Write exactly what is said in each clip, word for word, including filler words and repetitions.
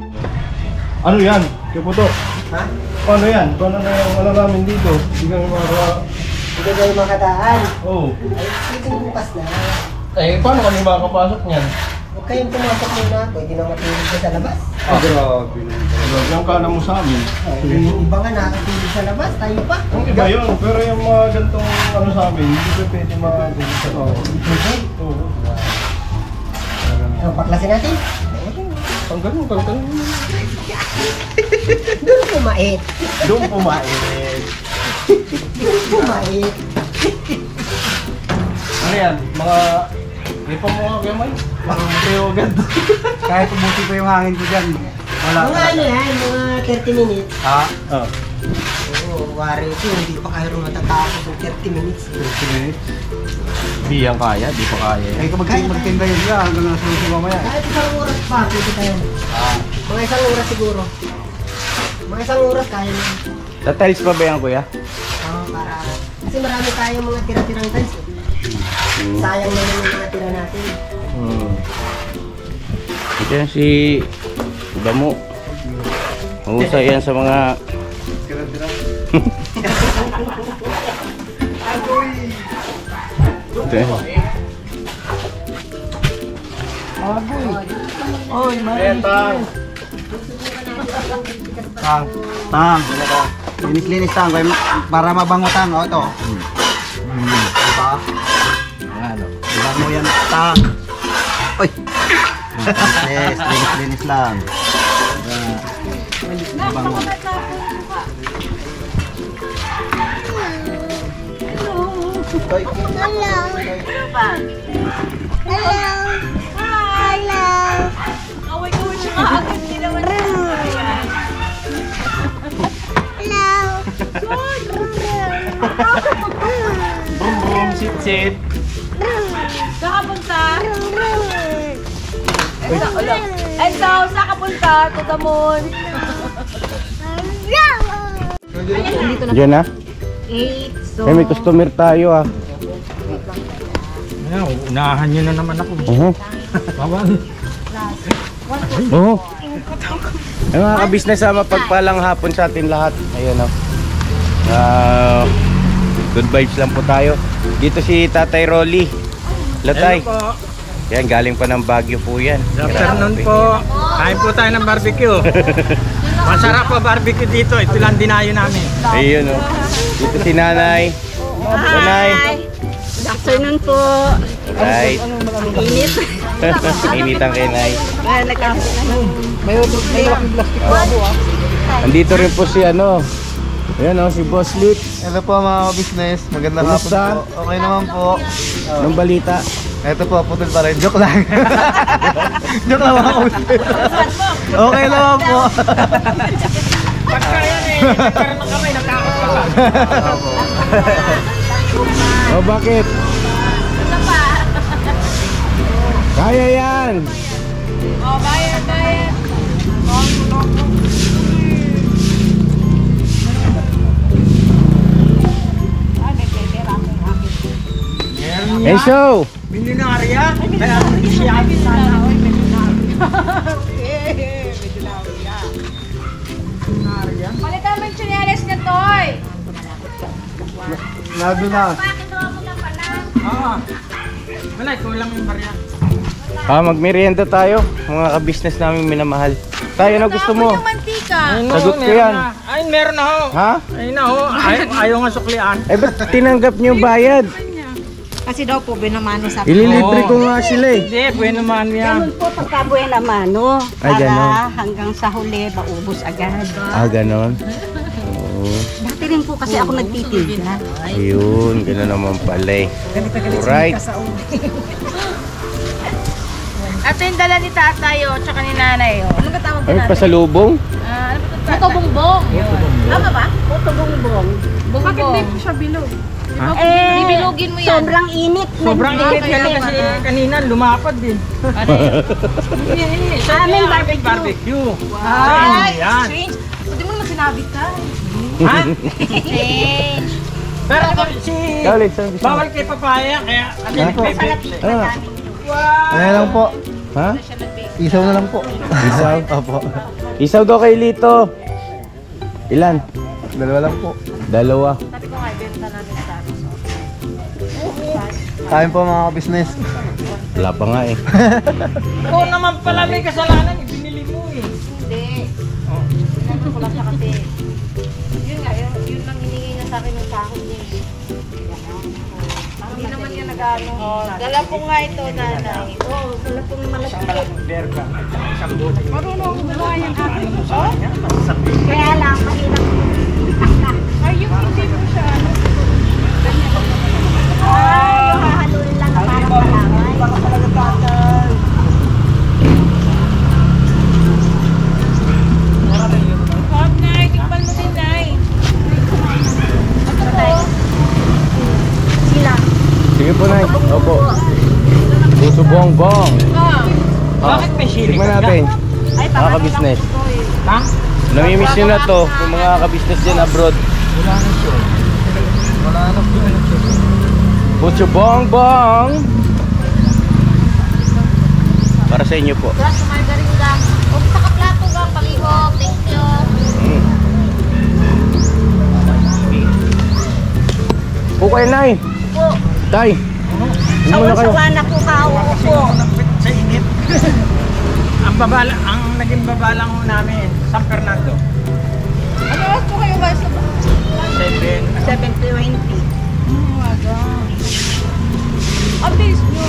Ano yan? Kaputo? Ha? Paano yan? Paano na yung ano namin dito? Hindi kami maka... Hindi kayo makadaan. Oo. Ay, dito bukas na. Eh, paano kami makakapasok niyan? Huwag kayong pumasok muna. Pwede na matulog ka sa labas. Ah, grabe. Grabe ang kala mo sa amin. Ay, yung iba nga nakatulog sa labas. Tayo pa. Ang iba yun, pero yung mga gantong ano sa amin, hindi ko pwede makagulog sa tao. Oo. Ang paklasin natin. Tanggal mo, tanggal mo. Doon pumait. Doon pumain. Doon pumait. Ano yan? Mga... Di pa mo nga gamay? Parang mateo agad. Kahit umuti pa yung hangin ko dyan. Wala. Mga ano yan, mga thirty minutes. Ha? Ah. Oo, wari ito. Hindi pa kayo matatapos ng thirty minutes. thirty minutes. Di yan kaya, di pa kaya Ay, yan. kung mag- magtinda yun ka hanggang nasa susi mamaya. Kahit isang oras pa, pwede tayo. Ah. Mga isang oras siguro. Mga isang oras kaya na. Tatiles pa ba yan, kuya? Oo, para... Kasi marami tayong mga tira-tirang tiles. Eh. Sayang naman yung mga tira natin. Hmm. Ito yan si Damo. Mahusay yan sa mga... Ito yan. Oy, Tang. Tang. Tang. Linis-linis tang. Para mabango tang. O, ito. Hmm. Diba? Ano? Ilang mo yan, tang. Oy. Yes, linis-linis lang. Para mabango. Oy. Away-away siya kaagad, hindi naman siya. Brum brum, sit sit. Saan ka punta? Enzo, ulo. Enzo, saan ka punta? Tugamon. Diyan na. Eight, so... Eh, may customer tayo ah. Ano, unahan nyo na naman ako. Oo. Bawal. Oo. Ay, mga kabisnes, ah, mapagpalang hapon sa atin lahat. Ayun oh. Ah, good vibes lang po tayo. Dito si Tatay Rolly. Latay. po. Yan, galing pa ng Baguio po yan. Good afternoon po. Kain po tayo ng barbecue. Masarap po barbecue dito. Ito lang dinayo namin. Ayun oh. Dito si Nanay. Nanay. Good afternoon po. Right. Init. Init ang kinay. May nagkakasin na. May malaking plastic po ako ah. Andito rin po si ano. Ayan oh, si Boss Lit. Ito po mga business, magandang hapon Kumusta? po. Okay naman po. Anong balita? Ito po, putol pa rin. Joke lang. Joke lang mga business. Okay naman po. Pagka yan eh, nagkaroon ng kamay, natakot ka pa. Oh, bakit? Kaya yan. Oh, bayad, bayad. Enzo! Milyonarya? Kaya siya sana. Palitan mo yung tsinelas niya, Toy. Nado na. Bakit naman mo na pala? Oo. Wala, kulang yung barya. Ah, magmerienda tayo. Mga kabisnes namin minamahal. Tayo na gusto mo. Yung mantika. Sagot ko meron yan. na. Ay, meron na ho. Ha? Ay na ho. Ay, ayaw nga suklian. Eh, ba't tinanggap niyo bayad? Kasi daw po binamano sa Ililibre ko nga sila eh. Hindi, bueno man yan. Ganun po pagka buwan mano Ay, para ganun. hanggang sa huli maubos agad. Ah, ganon. Oo. Dati rin po kasi ako nagtitinda. Ayun, gano'n naman pala eh. Alright. At yung dala ni tatay, oh, tsaka ni nanay, oh. Ano ba tawag Ay, natin? pasalubong? Ah, ano ba ito? Puto bongbong. Tama ba? Puto bongbong. Bongbong. Bakit di siya bilog? Eh, Bibilugin mo yan. sobrang init. Sobrang Nag- init yan kasi kanina lumapad din. Ano yun? Hindi, sa Aming aming barbecue. barbecue. Sa Ay, inyo yan. strange. Pwede mo naman sinabit ka. Ha? Strange. Pero kung si... Ikaw ulit, saan gusto mo? Bawal kay papaya, kaya kasi Ha? nagbe-bake. Ah, Wow! Ayan lang po. Ha? Isaw na lang po. Isaw? Opo. Isaw daw kay Lito. Ilan? Dalawa lang po. Dalawa. Sabi ko nga, benta namin sa amin. Kain po mga ka-business. Wala pa nga eh. Ikaw naman pala may kasalanan, ibinili mo eh. Hindi. Sinabi ko lang siya kasi. Yun nga, yun, yun lang hiningi niya sa akin ng sahod niya. Hindi naman niya nag-ano. Oh, dala po nga ito, nanay. Oo, oh, dala po ng malaki. Berga. Isang buti. Marunong ako gumawa yan akin. Oh? Kaya lang, mahirap. Ay, yung hindi mo siya, ano? Ay, hahaluin lang na parang palaway. Hot, Nay. Tikpan mo din, Nay. Sila. Sige po, Nay. Opo. Puso bong-bong. Ah. Bakit may sili Tignan ka? natin. Ay, Mga ka-business. Ha? Namimiss nyo na to yung mga ka-business dyan abroad. Wala na siya. Wala na siya. Puso bong-bong. Para sa inyo po. Plus, margarine gang. Huwag sa kaplato gang, palihog. Thank you. Mm. Po kayo, Nay. Po. Tay. Hindi mo na kayo. Sawan-sawa na po kao po. Sa init. ang babala, ang naging babalang ho namin, San Fernando. Ano oras po kayo ba sa... Seven. seven twenty. Oh my God. Ang bilis nyo.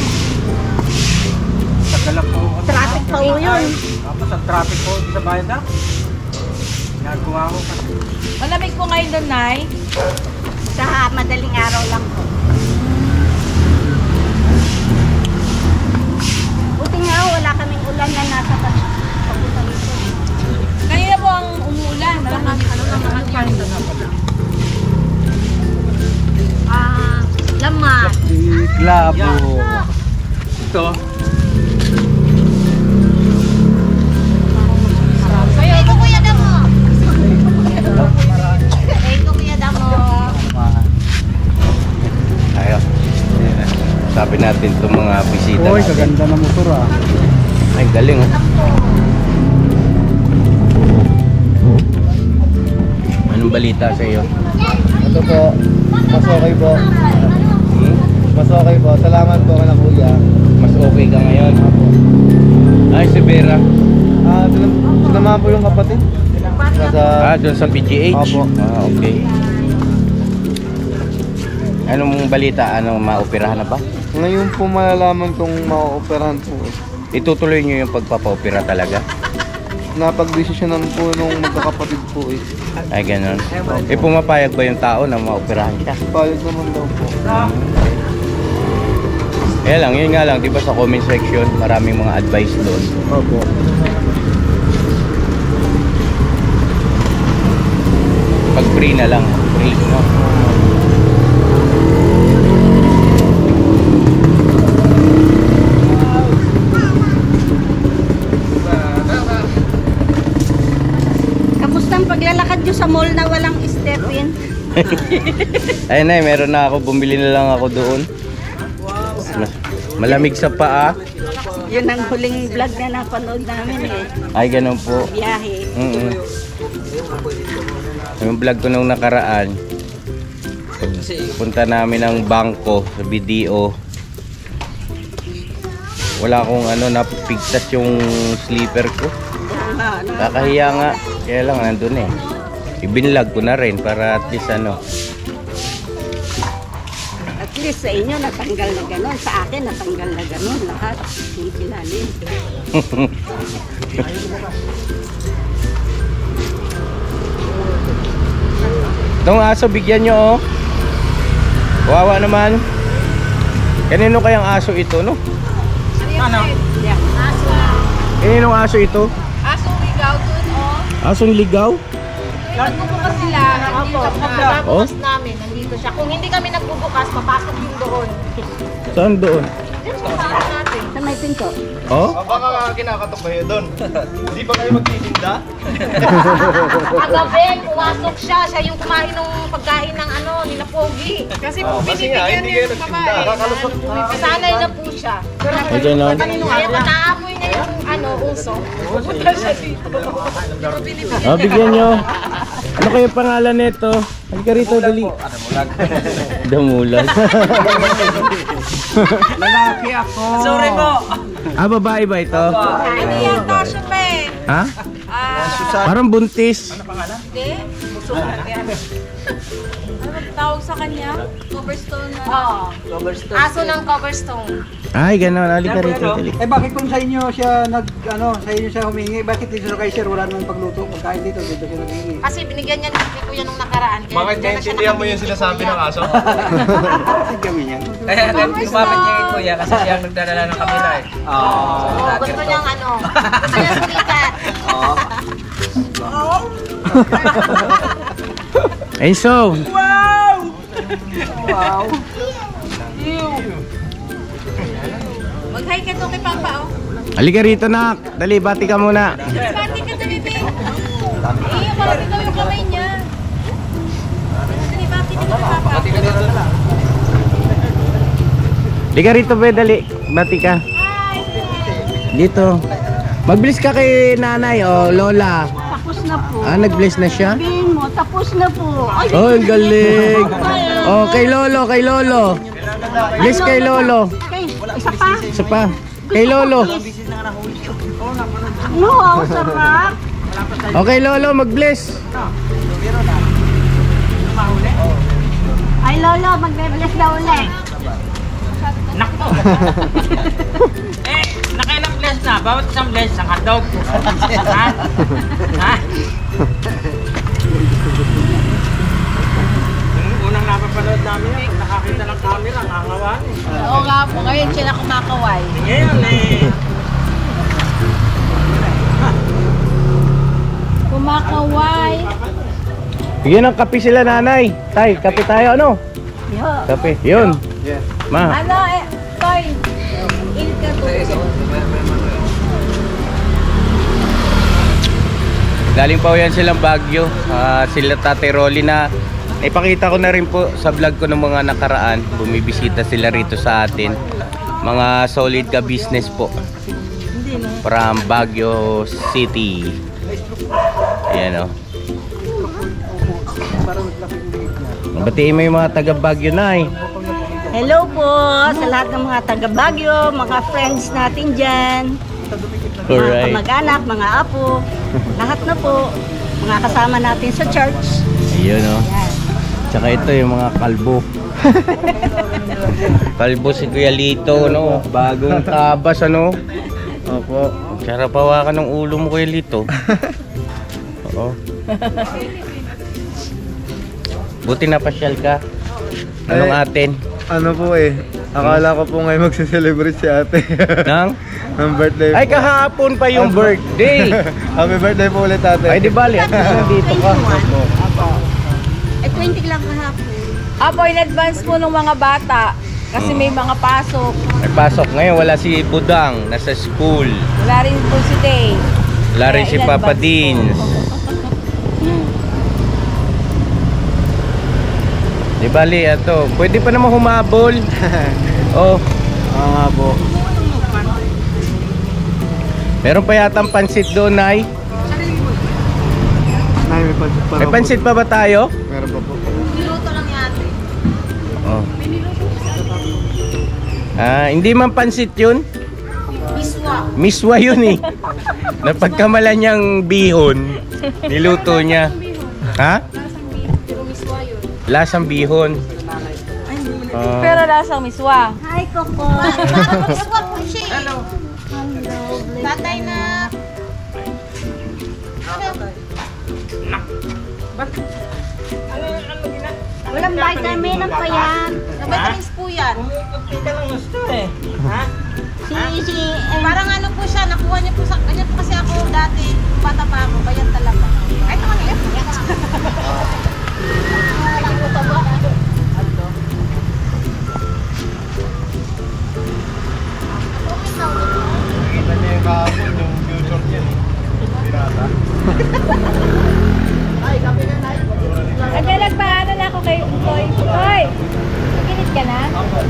Tagala po. Traffic pa ho yun. Tapos ang traffic po sa bayda. Nagawa ko kasi. Malamig po ngayon doon, Nay. Sa madaling araw lang po. Buti nga ho, wala kaming ulan na nasa papunta dito. Kanina po ang umuulan. Malakas, ano naman yan. Ah, lamat. Klabo. Ito. Ito kuya Damo. Ito kuya Damo. Ayo. Sabi natin itong mga bisita Uy, natin. kaganda na motor ah. Ay, galing oh. Anong balita sa iyo? Ito po. Mas okay po. Hmm? Mas okay po. Salamat po ka na kuya. Mas okay ka ngayon? Ay, si Vera. Ah, sinam- sinamahan po yung kapatid. Nasa... Ah, doon sa P G H? Opo. Ah, okay. Anong balita? Anong maoperahan na ba? Ngayon po malalaman kung ma-operahan po. Itutuloy nyo yung pagpapaopera talaga? Napag-desisyonan po nung magkakapatid po eh. Ay, ganun. Eh, pumapayag ba yung tao na maoperahan ka? Payag naman daw po. Eh lang, yun nga lang, di ba sa comment section, maraming mga advice doon. Opo. Pag free na lang, free, no? Kamusta ang paglalakad nyo sa mall na walang step-in? Ayun na, meron na ako, bumili na lang ako doon. Mas- Malamig sa paa. Yun ang huling vlog na napanood namin eh. Ay, ganun po. Biyahe. Mm -mm. Yung vlog ko nung nakaraan, punta namin ng bangko sa B D O. Wala akong ano, napigtas yung sleeper ko. Ah, ano? Kakahiya nga. Kaya lang nandun eh. Ibinlag ko na rin para at least ano. At least sa inyo natanggal na gano'n. Sa akin natanggal na gano'n. Lahat. Hindi silalim. Itong aso, bigyan nyo oh. Wawa naman. Kanino kayang aso ito, no? Ano? Yeah. Kaninong aso ito? Asong ligaw dun, oh. Asong ligaw? Nagbubukas sila, nandito Oh? pagbubukas namin, nandito siya. Kung hindi kami nagbubukas, papasok yung doon. Saan doon? Diyan sa bahay natin. Sa may pinto. Oh? Ah, baka kinakatok kayo doon. Hindi ba kayo magtitinda? Kagabi, pumasok siya. Siya yung kumain ng pagkain ng ano, nila Pogi. Kasi po, Kasi nga, binibigyan hindi niya kayo yung nagtinda. babae. Kakalusot Sanay na po siya. Ay, ganon. Kaya kung naamoy niya yung ano, uso, pupunta siya dito. Di ba binibigyan Oh, bigyan nyo. Ano kayo pangalan nito? Halika rito, dali. Damulag. Lalaki ako. Sorry po. Ah, babae ba ito? Ano yata siya pa eh? Ha? Ah, Parang buntis. hindi. Ano tawag sa kanya? Coverstone na. Oo. Coverstone. Aso ng coverstone. Ay, ganon. Halika rito, dali. Eh bakit kung sa inyo siya nag ano, sa inyo siya humingi, bakit dito kay sir wala namang pagluto? Pagkain dito dito siya naghingi. Kasi binigyan niya ni Kuya nung nakaraan. Kaya Bakit dyan na siya naiintindihan mo yung nakabili sinasabi kay ng Kuya. aso? Kasi kami yan. Kaya lumapit niya kay Kuya kasi siya ang nagdadala ng kamera eh. Oo, gusto niyang ano. Gusto niya sumikat. Enzo! Mag-hi ka to kay Papa, oh. Halika rito, nak. Dali, bati ka muna. Bati ka to, bebe. Eh, malapit daw yung kamay niya. Dali, bati ka to kay Papa. Halika rito, be, dali. Bati ka. Dito. Mag-bless ka kay nanay, o lola. Tapos na po. Ah, nag-bless na siya? Sabihin mo, tapos na po. Ay, Oh, ang galing. Oh, kay lolo, kay lolo. Bless kay lolo. okay. Isa pa. Isa pa. Kay lolo. No, ang sarap. Okay, lolo, mag-bless. Ay, Lolo, magbe-bless daw ulit. Nakto. Eh, nakailang bless na. Bawat isang bless, isang hotdog. Ha? Ha? Yung unang napapanood namin yun, nakakita ng camera, nangangawan eh. Oo nga po, ngayon siya na kumakaway. Ngayon eh. Kumakaway. Bigyan ng kape sila, nanay. Tay, kape tayo, ano? Yo. Kape. Yun. Ma. Ano eh, Toy? Ilka to. Galing pa yan silang Baguio. Ah, sila Tatay Rolly na ipakita ko na rin po sa vlog ko ng mga nakaraan. Bumibisita sila rito sa atin. Mga solid ka business po. From Baguio City. Ayan o. Batiin mo yung mga taga Baguio, Nay. Hello po sa lahat ng mga taga Baguio, mga friends natin dyan. Mga Alright. kamag-anak, mga apo, lahat na po. Mga kasama natin sa church. Ayun o. Yan. Tsaka ito yung mga kalbo. Kalbo si Kuya Lito, no? Bagong tabas, ano? Opo. Sarap hawakan ng ulo mo, Kuya Lito. Oo. Buti na pasyal ka. Anong Eh, atin? Ano po eh, akala ko po ngayon magse-celebrate si ate. Nang? Ang birthday Ay, po. kahapon pa yung birthday. Happy birthday po ulit ate. Ay, di bali. At least nandito ka. Eh, twenty lang kahapon. Apo, in advance po ng mga bata. Kasi may mga pasok. May pasok ngayon. Wala si Budang. Nasa school. Wala rin po si Tay. Wala rin Kaya si in Papa advance Dins. Di bali, ato. Pwede pa naman humabol. Oh. Oo nga po. Meron pa yatang pansit doon, Nay. Nay, may pansit pa. May pansit pa ba tayo? Meron pa po. Niluto lang yate. Oh. Ah, hindi man pansit yun. Miswa. Miswa yun eh. Napagkamalan niyang bihon. Niluto niya. Ha? Pero miswa yun. Lasang bihon. Ah. Pero lasang miswa. Hi, Coco. Miswa po siya. Hello. Tatay na. Walang vitamin ang payat. Vitamins po yan. Hindi ka lang gusto eh. Ha? Si, si, eh, Parang ano po siya, nakuha niya po sa, ganyan po kasi ako dati, bata pa ako, bayan talaga. Ay, ito kanila. Ay, kape na tayo. Agad nagpaano na ako kay Toy. Toy! Naginit ka na?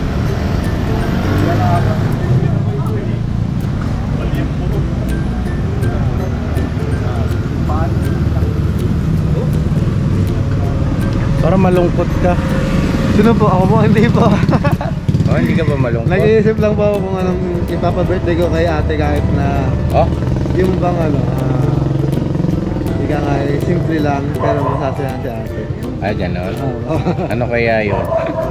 Para malungkot ka. Sino po? Ako po, hindi po. Oh, hindi ka ba malungkot? Nag-iisip lang po ako kung anong ipapa-birthday ko kay ate kahit na Oh? yung bang ano, ah, hindi ka nga, eh, simple lang pero masasayahan si ate. Ah, ganon. Oo. Ano kaya yun?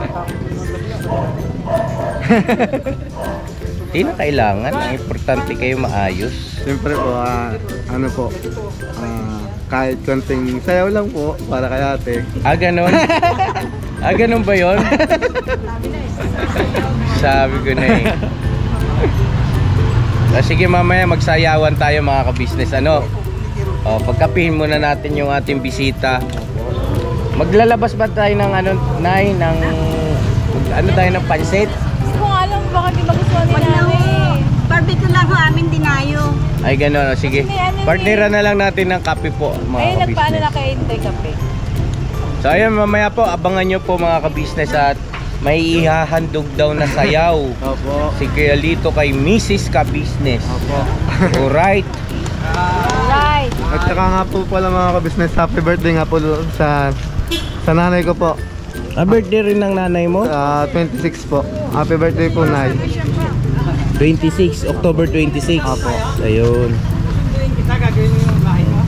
Hindi na kailangan. Ang importante kayo maayos. Siyempre po, ah, ano po, ah, kahit konting sayaw lang po para kay ate. Ah, ganon? Ah, ganon ba yun? Sabi ko na eh. Ah, sige, mamaya magsayawan tayo mga ka-business. Ano? O, pagkapihin muna natin yung ating bisita. Maglalabas ba tayo ng ano, Nay? Ng, ano tayo ng pansit? Hindi ko alam, baka di magustuhan ni Wag na Nani. ho. Barbecue lang ho amin dinayo. Ay, ganon. O, sige. Kasi may ano Partneran na lang natin ng kape po, mga Ayun, nagpaano ka-business. na kay Inday kape. So ayun, mamaya po, abangan nyo po mga ka-business at may ihahandog daw na sayaw Opo. si Kuya Lito kay Missus Ka-Business. Opo. Alright. Right. At saka nga po pala mga ka-business, happy birthday nga po sa sa nanay ko po. Ah, birthday rin ng nanay mo? Ah, twenty-six po. Happy birthday po, Nay. twenty-six, October twenty-six. Opo. Ayun. Kita gagawin mo yung bahay mo?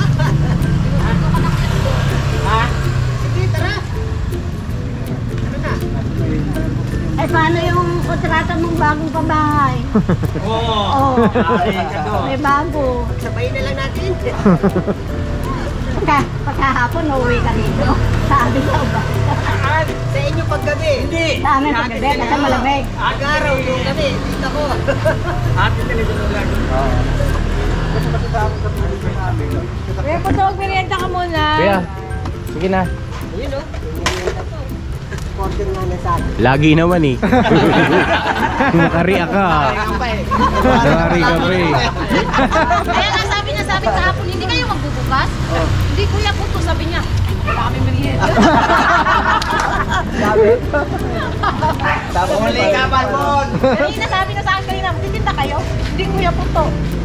Ay, paano yung kontrata mong bagong pabahay? Oo. Oo. Ay, kado. May bago. Sabayin na lang natin. Pagka, pagkahapon, uuwi ka dito. Sabi ko ba? Sa inyo paggabi. Hindi. Sa amin paggabi, kasi malamig. Agaraw yung gabi. Dito ko. Ate television lang. Kuya, punta mag-merienda ka muna. Kuya, sige na. Ayun o. Order nga na sa akin. Lagi naman eh. Nakari ka. Nakari ka pa eh. Kaya nga sabi niya, sabi kahapon, hindi kayo magbubukas? Hindi, kuya, puto, sabi niya. Wala kami merienda. Tapos muli ka, Balbon! Kanina, sabi na sa akin kanina, magtitinda kayo? Hindi, kuya, puto.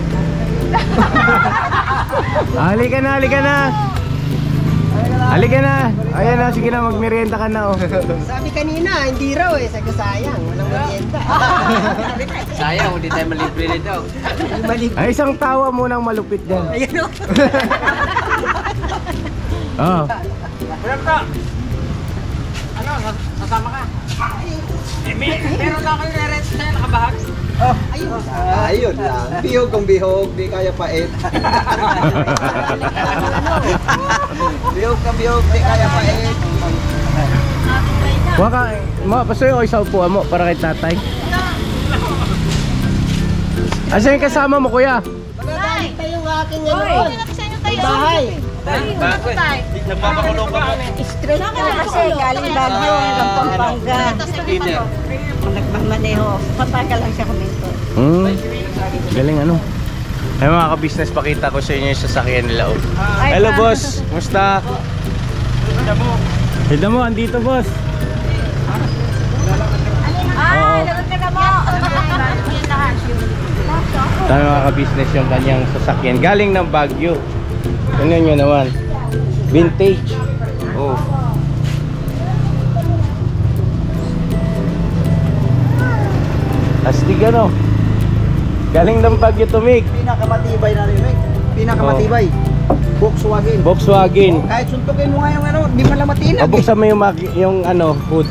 Halika na, halika na. Halika na. Ayan na, sige na, magmerienda ka na oh. Sabi kanina, hindi raw eh. Sabi ko, sayang. Walang merienda. Sayang, hindi tayo malibre nito. Ay, isang tawa mo nang malupit dyan. Ayun o. Oh. Kuya ka. Ano, sasama ka? Eh, may, meron lang kayo nare-rent sa'yo, nakabahag. Ayun lang. Bihog kung bihog, di kaya pait. Bihog kung bihog, di kaya pait. Kuha ka, mo, pasoy o isaw po mo para kay tatay. Asa yung kasama mo, kuya? Magagalit pa yung aking ano. Oy, sa inyo tayo. Bahay. Straight na kasi galing Baguio hanggang Pampanga. Kung nagmamaneho, papaga lang siya kuminto. Hmm, galing ano. Ay mga ka-business, pakita ko sa inyo yung sasakyan nila oh. Hello boss, musta? Hilda mo, andito boss. Ah, lagot ka na mo. Tayo mga ka-business yung kanyang sasakyan. Galing ng Baguio. Tingnan nyo naman. Vintage. Oh. Astig ano. Galing ng Baguio to Mig. Pinakamatibay na rin, eh. Pinakamatibay. Volkswagen. Volkswagen. Kahit suntukin mo nga yung ano, di man lang matinag. Pabuksan mo yung, maki- yung ano, hood.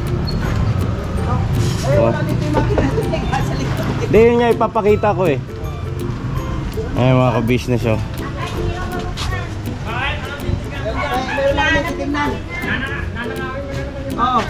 Oh. Hindi yun nga ipapakita ko eh. Ay mga ka-business oh. Oo.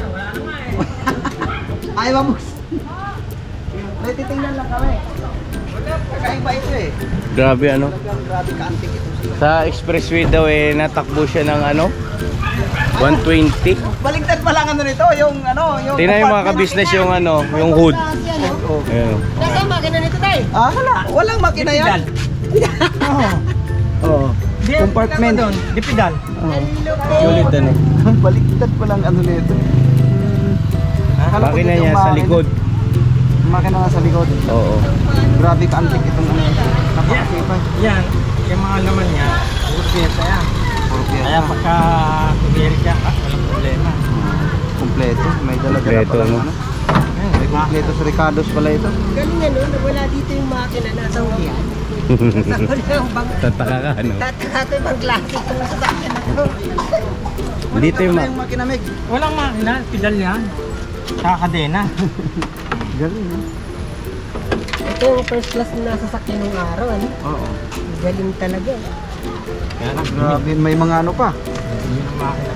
Ay, mabus. May titingnan lang kami. Kakaiba ito eh. Grabe ano. Talagang grabe ka-antik ito. Sa expressway daw eh natakbo siya ng ano one twenty. Baligtad pa lang ano nito, yung ano, yung... Tingnan yung mga ka-business yung ano, yung hood. Ayun. Nasa makina nito tayo. Ah, wala. Walang makina yan. Oo. Oo. Kung compartment. Doon, di pedal. Ulit na eh. Baliktad pa lang ano nito. Akala ko Makina dito niya yung sa makina. likod. Makina nga sa likod. Oo. Grabe ka antik itong ano. Napakasipay. Yan, yung mga laman niya, puro pyesa yan. Puro pyesa. Kaya pagka kumiri ka, ah, walang problema. Kompleto. May dala-dala Kompleto, pa lang no? ano. May kompleto sa Ricardo's pala ito. Galing ano, nawala dito yung makina, nasa hulihan. Nasa hulihan bang... Tataka ka, ano? Tataka ko yung klase itong sasakyan na to. Dito yung Wala ma- makina, Meg. Walang makina, pedal yan. Sa kadena. Galing, no? Ito yung first class na nasasakyan ng araw, ano? Oo. Galing talaga. Kaya lang, Grabe, may mga ano pa. yun ang makina.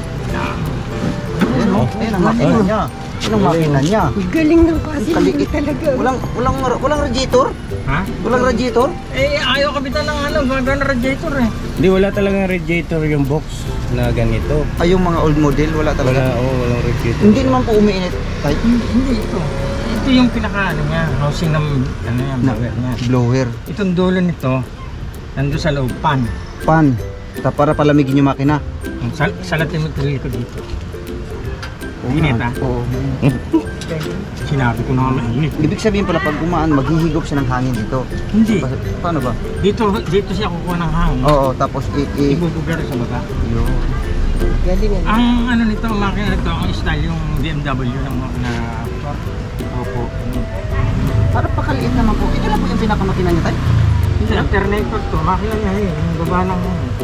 Ayan, oh. Ayan ang makina niya. Ayan ang makina niya. Galing ng kasi Kaliit. talaga. Walang, walang, walang radiator? Ha? Walang radiator? Eh, ayaw kapitan ng ano, gagawin ng radiator eh. Hindi, wala talagang radiator yung box na ganito. Ay, yung mga old model, wala Wala, talaga. oo, walang radiator. Hindi naman po umiinit. Ay, Hindi ito. Ito yung pinaka ano niya, housing ng ano yan, na, blower niya. blower. Itong dulo nito, nandun sa loob, pan. Pan. Ta para palamigin yung makina. Sal salatin mo tuloy ko dito. Init ah. Oo. Sinabi ko na nga mainit. Ibig sabihin pala pag umaan, maghihigop siya ng hangin dito. Hindi. Pa- paano ba? Dito dito siya kukuha ng hangin. Oo, tapos i... i Ibubugar sa baba. yun. Galing ano. Ang ano nito, makina nito, ang style yung B M W ng mga na Opo. Para pakaliit naman po. Ito lang po yung pinakamakina niya tayo. Hindi, alternator to, makina niya eh, yung baba ng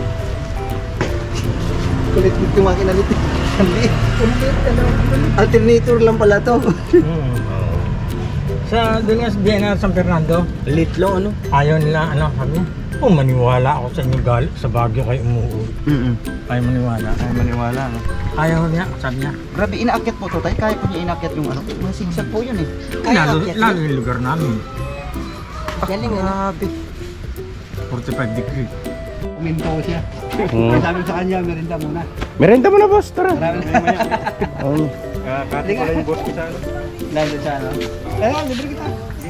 Kulit yung makina nito. Ang liit. Alternator lang pala to. hmm. Sa doon nga sa B N R San Fernando, Lit lang, ano? ayaw nila, ano, kami, oh, maniwala ako sa inyo gal sa Baguio kayo umuwi. Mm Ayaw maniwala. Ay, maniwala, no? Ayaw niya, sabi niya. Grabe, inaakyat po to tayo. Kaya po niya inaakyat yung ano. Mga sigsag po yun eh. Lalo, akyat lalo yung lugar namin, Galing ano. Grabe. forty-five degree. Minto siya. Hmm. Sabi ko sa kanya, merinda muna. Merenda mo na, boss. Tara. Marami na maya. Oo. Kati pala yung boss ko sa ano. Nandun siya, no? Eh, libre kita.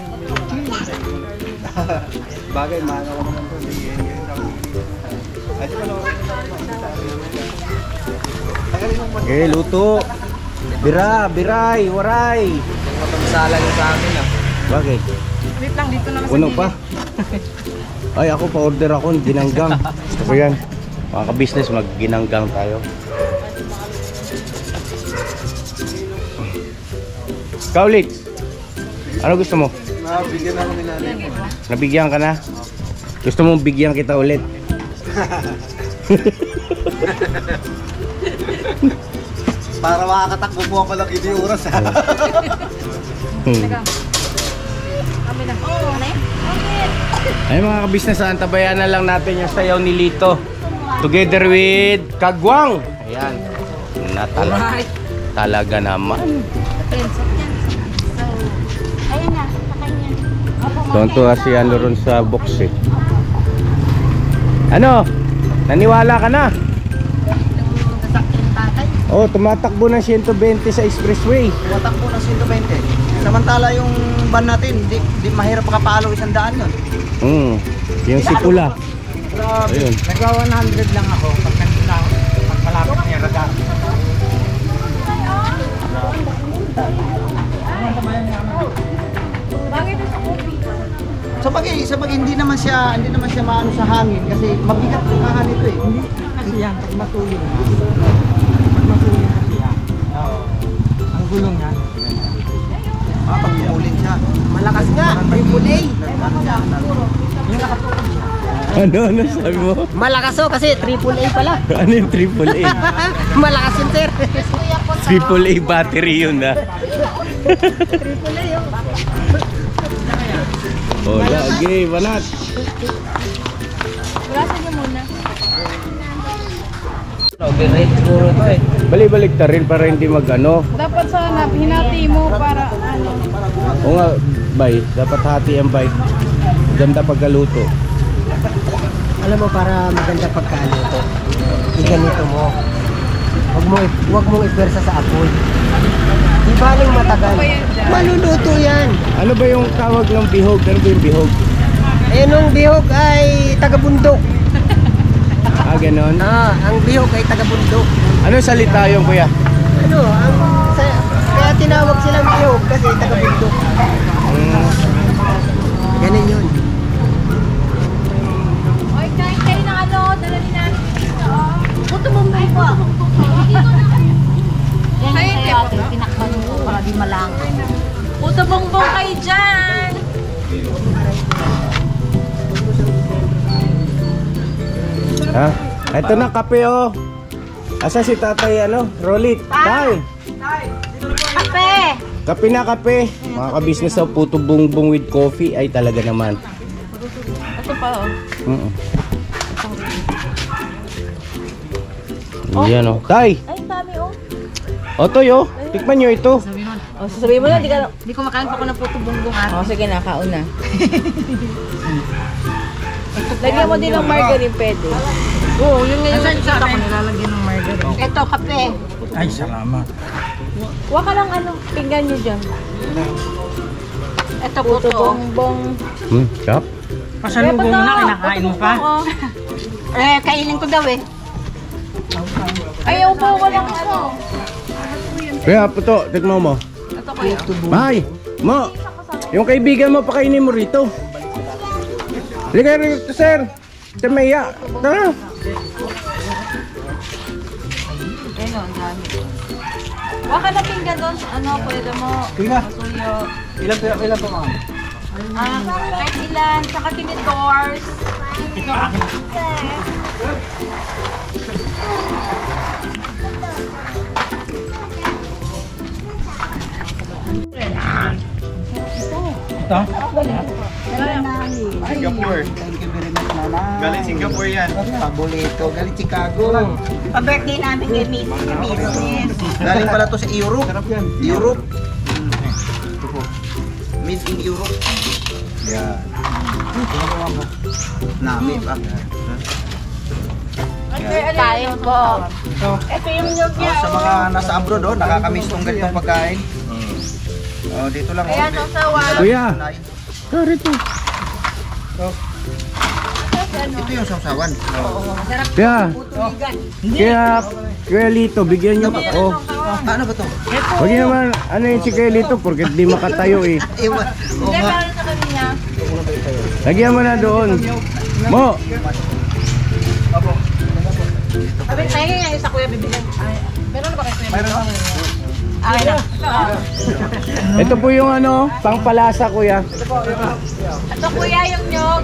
Bagay, mahal ako naman to. Ay, di pa naman. Okay, luto. Bira, biray, waray. Sala yung sa akin ah. Bakit? Wait lang, dito naman Uno pa. Ay, ako pa-order ako ng ginanggang. Gusto ko yan. Mga ka-business, mag-ginanggang tayo. Kaulit, ano gusto mo? Nabigyan ako ni nanay. Nabigyan ka na? Gusto mo bigyan kita ulit? Para makakatakbo po ako lang ini oras ha. Hmm. Kami na. Oo, ano eh? Okay. Ay mga ka-business, antabayan na lang natin yung sayaw ni Lito. Together with Kagwang. Ayan. Natala talaga naman. Tensok yan. So, ayan na, sa kanya. Opo, Tonto si ano ron sa box eh. Ano? Naniwala ka na? Yung sasakyan tatay. Oh, tumatakbo ng one twenty sa expressway. Tumatakbo ng one twenty. Samantala yung van natin, di, di mahirap makapalo isang daan yun. Hmm. Yung si Pula. Grabe. Ayun. Nagwa one hundred lang ako pag nandun ako, pag malapit niya radar. Bakit ito sa kopi? Sa bagay, sa bagay hindi naman siya, hindi naman siya maano sa hangin kasi mabigat yung kahan nito eh. Hindi kasi yan, pag matulog na. Pag matulog kasi yan. Oo. Ang gulong yan. Ah, pag umulin siya. Malakas nga, triple A. Yung nakatulog siya. Ano? Ano sabi mo? Malakas oh, kasi triple A pala. Ano yung triple A? Malakas yun, sir. Triple A battery yun ah. Triple A oh. Oh, lagi, banat. Braso niyo muna. Balik-balik ta rin para hindi mag-ano. Dapat sana, hinati mo para ano. O nga, bay, dapat hati ang bike. Ganda pagkaluto. Alam mo, para maganda pagkaluto, iganito mo. Huwag mo, huwag mong ipersa sa apoy. Di ba nang matagal? Maluluto yan. Ano ba yung tawag ng bihog? Ano ba yung bihog? Eh, nung bihog ay taga-bundok. ganon. Ah, ang bihok ay taga-bundok. Ano salita yung kuya? Ano, ang sa, kaya tinawag silang bihok kasi taga-bundok. Mm. Ganun yun. Oy, kain kayo ng ano, dala ni namin dito. Puto bumbay po. Dito na kayo. Yan yung kayo ate, tinakpan mo para di malango. Puto bongbong kayo dyan. Ha? Ito na kape oh. Asa si tatay ano? Rolit. Tay. Kape. Kape na kape. Mga ka-business of puto bongbong with coffee ay talaga naman. Ito pa oh. Mm. Yan oh. Tay. Ay, dami oh. Otoy oh. Tikman nyo ito. Oh, sasabihin mo na, di ka... Di ko makain pa ko ng puto bongbong ate. Oh, sige na, kaon na. Lagyan mo din ng margarine, pwede. Oo, yun nga yung nakikita ko nilalagyan ng margarine. Ito, kape. Ay, salamat. Huwag ka lang ano, pinggan nyo dyan. Ito, Puto puto. bongbong. Hmm, chop. Pasalubong mo na, kinakain mo pa. Eh, kainin ko daw eh. Ayaw po ko lang ano. Kaya puto, tikman mo. Ito kuya. Ay, mo. Yung kaibigan mo, pakainin mo rito. Liga rito, sir. Tamaya. Tara. Ayun, ang dami. Huwag ka na pinggan doon. Ano, pwede mo. Tinga. Masuyo. Ilan pa, ilan pa mga? Ah, kahit ilan. Saka tinidors. Ito akin. Ito? Singapore. Thank you very much, Nana. Galing Singapore yan. Paborito. Galing Chicago. Pa-birthday namin kay Miss Business. Galing pala to sa Europe. Europe. Made in Europe. Yan. Nami pa. Kain po. Ito yung nyog niya. Oh, sa mga nasa abroad, oh, nakakamiss tong ganitong pagkain. Oh, dito lang. Ayan, oh. ang sawa. Kuya. Tara rito. Ito yung sausawan. Kaya, kaya, kaya Lito, bigyan nyo ako. Ano ba to? Huwag nyo naman, ano yung si Kuya Lito, porque di makatayo eh. Ewan. Oo Hindi, nga. meron sa kanya. Lagyan mo na doon. Mo, Sabi, tayo nga isa kuya bibigyan. Ay, meron na ba kayo kuya? Meron na. Ay, na. ito po yung ano, pangpalasa kuya. Ito kuya yung nyog.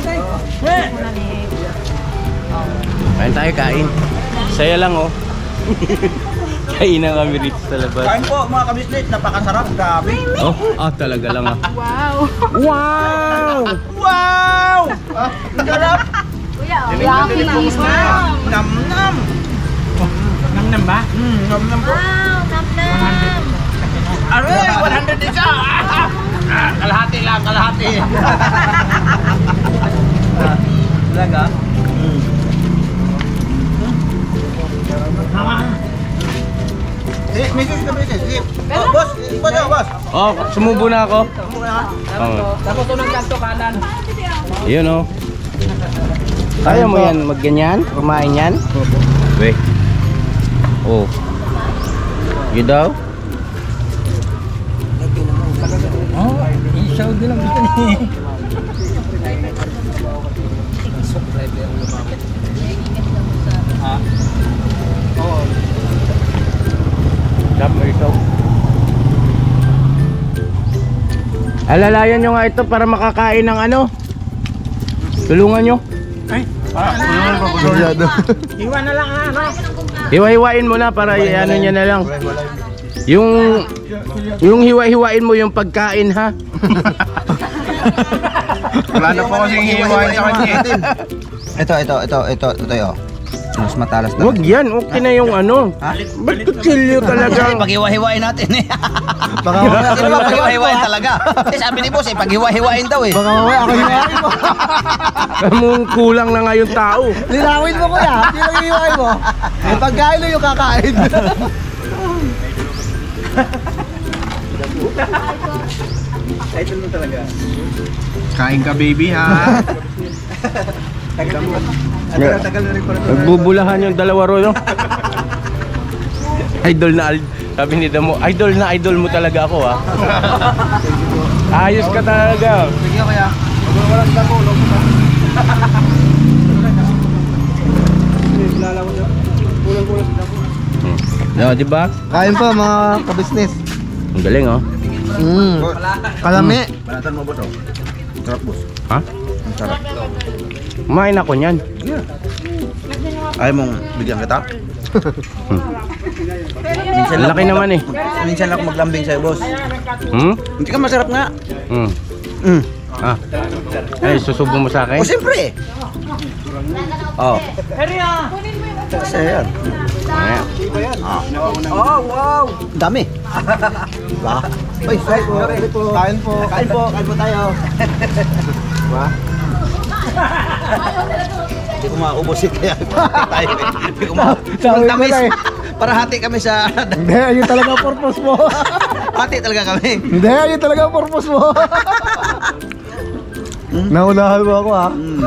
Kain tayo, kain. Saya lang oh. Kain na kami rito sa labas. Kain po mga kabisnet, napakasarap. Grabe. Oh, ah talaga lang ah. Wow. Wow! Wow! Ah, sarap. Kuya, oh. Lucky Wow. Nam nam. Nam-nam ba? Hmm, nam nam po. Wow, nam-nam. Aray, one hundred isa. Ah, kalahati lang, kalahati. Talaga? Eh, may gusto kami kasi. Oh, boss, iba daw, boss. Oh, sumubo na ako. Oh. Tapos unang kanto kanan. Yun oh. Kaya mo yan magganyan? Kumain yan? Weh. Oh. You daw? Oh, isaw din ang gusto niya. Stop mo ito. Alalayan nyo nga ito para makakain ng ano. Tulungan nyo. Ay, iwan na lang ha, no? Hiwa-hiwain mo na para i-ano niya na lang. Yung yung hiwa-hiwain mo yung pagkain ha. Wala na po kasing hiwain sa kanya. Ito, ito, ito, ito, ito, ito. Mas matalas na. Wag yan, okay na yung ano. Ha? Ba't kutsilyo talaga? Paghiwa-hiwain natin eh. Baka mamaya ako ba paghiwa-hiwain talaga? Eh sabi ni boss eh, paghiwa-hiwain daw eh. Baka mamaya ako hiwain mo. Kamong kulang na nga yung tao. Linawin mo kuya, hindi lang iiwain mo. Yung pagkain mo yung kakain. Kain ka baby ha. Tagal na rin pala. Nagbubulahan yung dalawa ro, no? Idol na, sabi ni Damo, idol na idol mo talaga ako, ha? Ayos ka talaga. Sige kaya. Wala sa damo, no? Lala ko dyan. Kulang-kulang sa damo. No, di ba? Kain po mga kabisnes. Ang galing, oh. Mm. Kalami. Banatan mo, boss, oh. Sarap, boss. Ha? Ang sarap. Kumain ako niyan. Ayaw mong bigyan kita? Minsan Ang laki naman, eh. Minsan lang ako maglambing sa'yo, boss. Hmm? Hindi ka masarap nga. Hmm. Mm. Ah. Ay, susubo mo sa akin? O, siyempre. Oh. Kasi yan. Ayan. Oh, wow. Dami. Diba? Ay, sorry po. Kain po. Kain po. Kain po tayo. Diba? Hindi ko maubos eh. Kaya tayo eh. Hindi ko maubos. Sabi ko Tamis. na eh. Para hati kami sa... Hindi, ayun talaga ang purpose mo. Hati talaga kami. Hindi, ayun talaga ang purpose mo. Naunahan mo ako ha.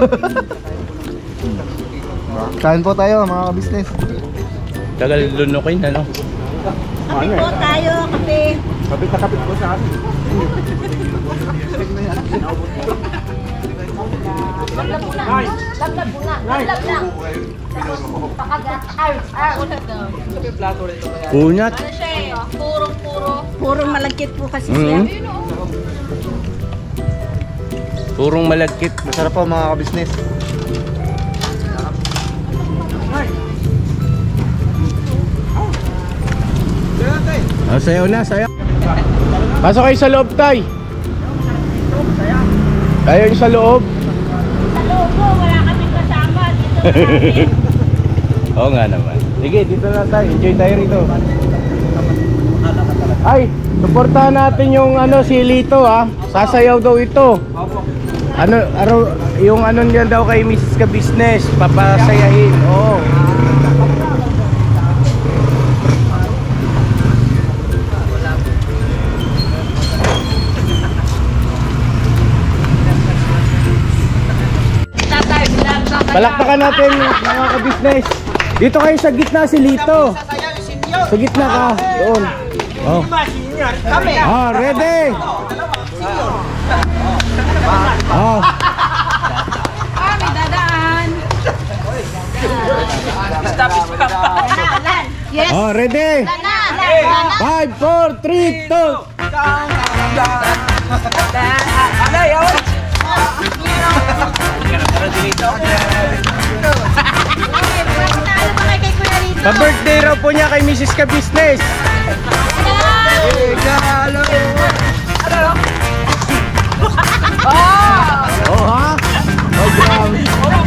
Kain po tayo mga kabisnes. Tagal lunukin, ano? Kape po tayo, kape. Kapit na kapit ko sa akin. Lablab muna. Lablab muna. Lablab lang. Pakagat. Ar, ar. Ulat daw. Kunat. Ano siya eh? Purong-puro. Purong malagkit po kasi siya. Mm. Purong malagkit. Masarap po mga kabisnes. Oh, sayaw na, sayaw. Pasok kayo sa loob, tay. Tayo yung sa loob. Sa loob po, wala kaming kasama. Dito kami. Oo nga naman. Sige, dito na tayo. Enjoy tayo rito. Ay, suportahan natin yung ano, si Lito, ha. Sasayaw daw ito. Ano, aro, yung ano niyan daw kay Missus Ka Business, papasayahin. Oo. Palakpakan natin mga ka-business. Dito kayo sa gitna si Lito. Sa gitna ka. Doon. Oh. Ah, ready? Oh. Ah, may dadaan. Stop, stop. Yes. Oh, ready? Lana. five, four, three, two. Pa-birthday raw po niya kay Missus Ka Business. Oh, ha? Oh, grabe.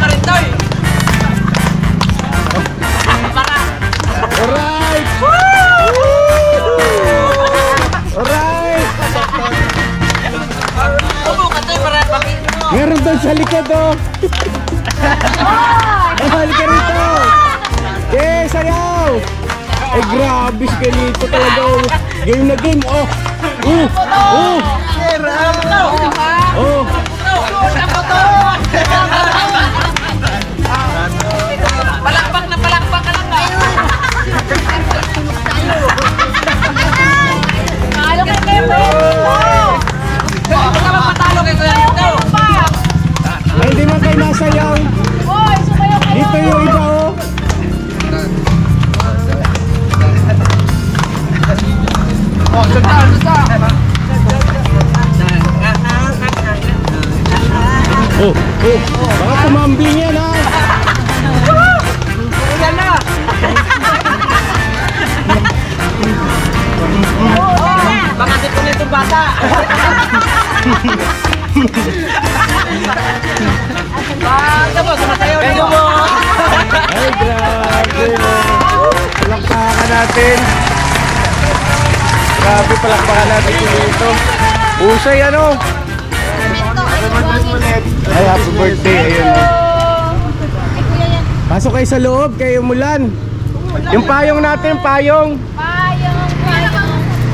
Alright! Alright! Meron doon sa likod, oh! Oh, halika rito! Eh, sayaw! Eh, grabe si Kenito talaga, oh! Game na game, oh! Oh! Oh! Oh! Palakpak na palakpak ka lang ba? Talo kay Kevin. Huwag ka magpatalo kay Kuya Lito. Ay, hindi man kayo nasayaw! Hoy, sumayaw kayo. Dito yung iba, oh! Oh, sata, sata. Oh! Oh! Baka tumambling yan, ha! Yan na. Baka sipon itong bata. Baka mo, sumasayaw na mo. Ay, grabe! Palakpakan natin! Grabe, palakpakan natin dito. Usay, ano? Ay, happy birthday! Ayun, oh. Pasok kayo sa loob, kayo umulan. Yung payong natin, payong. Payong, payong.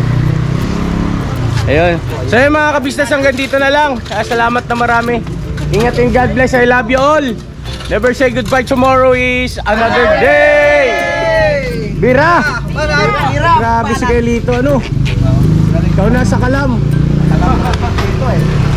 Ayun. So yun mga kabisnes, hanggang dito na lang. Ah, salamat na marami. Ingat and God bless. I love you all. Never say goodbye, tomorrow is another day! Bira! Grabe si Kailito, ano? Ikaw nasa kalam. Dito eh.